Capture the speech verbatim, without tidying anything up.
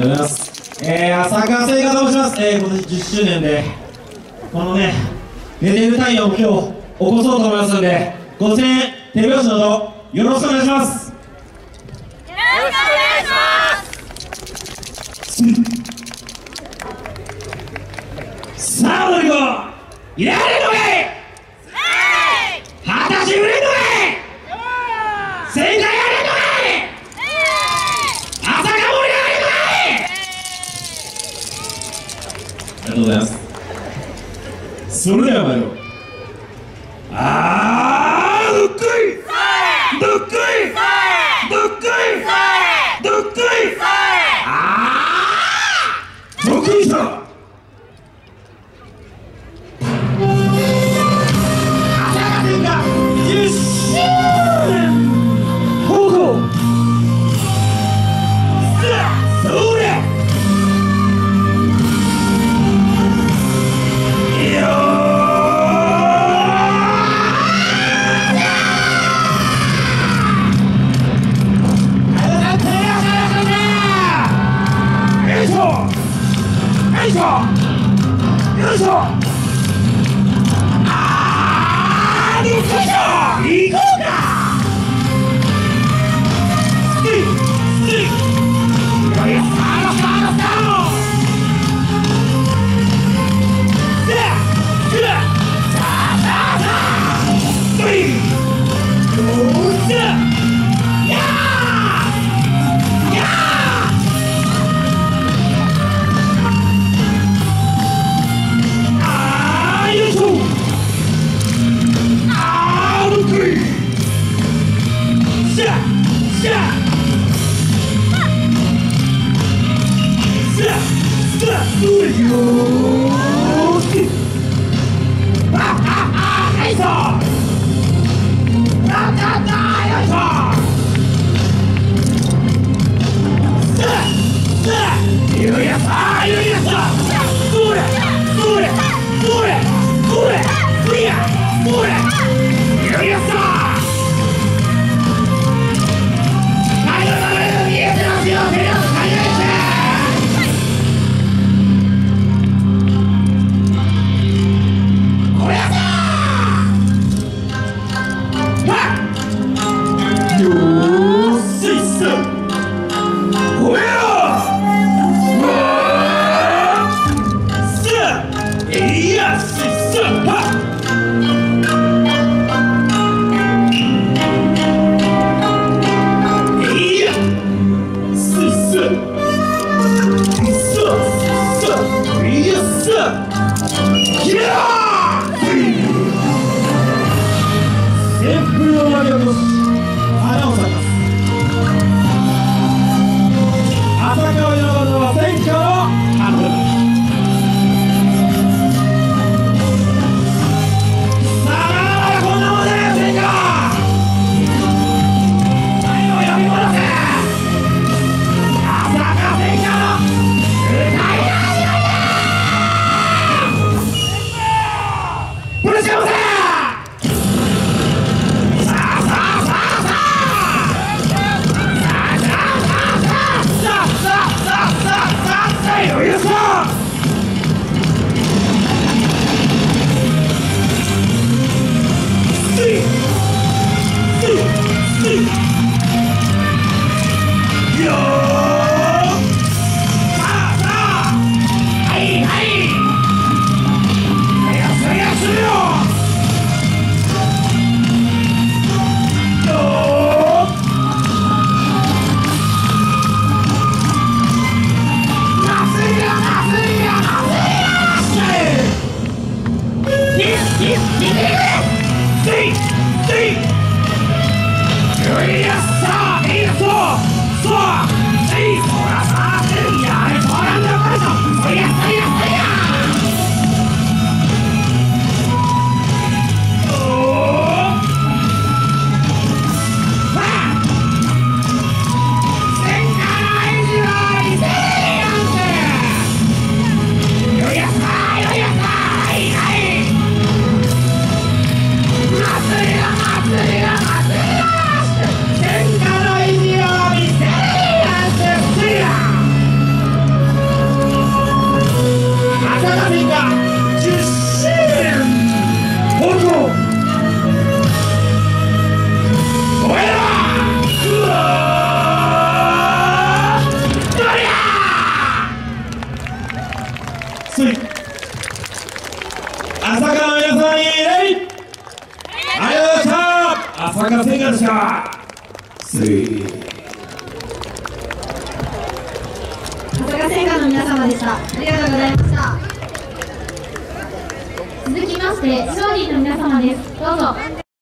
とうございます。えー、浅川製菓と申します。えー、今年じゅっしゅうねんで、このね、寝てる太陽を今日起こそうと思いますので、ご声援、手拍子などよろしくお願いします。よろしくお願いします。 さあ、踊り子、いられるのかい。果たして売れるのかい。正解やれるのかい。朝が盛り上がるのかい。ありがとうございます。それでは参ろう。あー、どっこいどっこいどっこいどっこいあー、得意したよいしょ。あー、よいしょ。行こうか。ステイステイ。よいしょ。さあさあさあ。さあさあさあさあ。ステイ。よっしゃ。やーやー。 「 スイ朝霞の皆さんに礼ありがとうございました朝霞戦艦でしたスイ朝霞戦艦の皆様でした。ありがとうございました。続きまして勝利の皆様です。どうぞ。